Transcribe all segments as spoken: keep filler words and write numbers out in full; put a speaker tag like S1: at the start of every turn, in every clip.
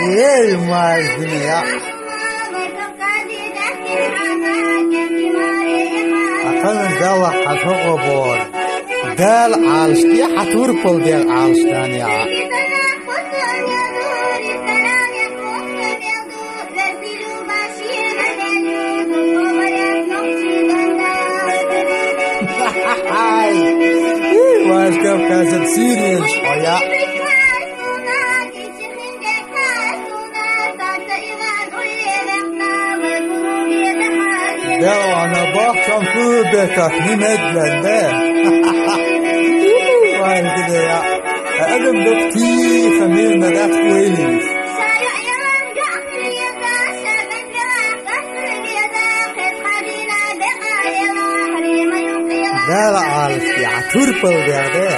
S1: Ey mazlum ya. Akan dawa hatoqo bor. Dal alshki hatur pol der alshtan ya. Ay. Was gab kasat Syrien shoya. ده أنا بحكم كوبتك نمدلن ده وين كده يا أقدم بكتير خمير مدات كويس ده لا عارف يا تربل ده ده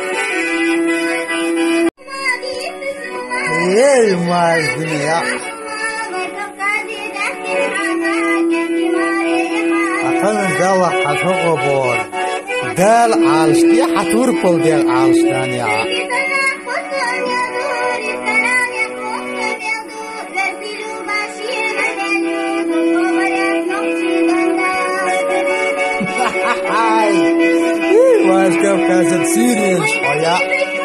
S1: إيه ما الدنيا أكن دوا حتوقع بور دال عالشتي حتور بول دال عالشتان يا واش كاب كاسب سيريان شوية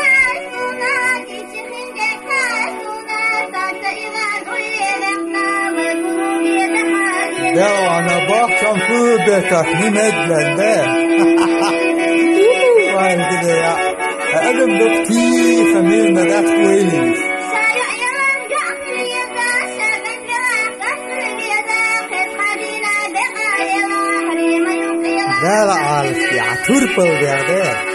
S1: ده أنا بحكم كوبتك نمدلن ده وين كده يا أقدم بكتير خمير مدات كويس ده لا عارف يا تربل ده ده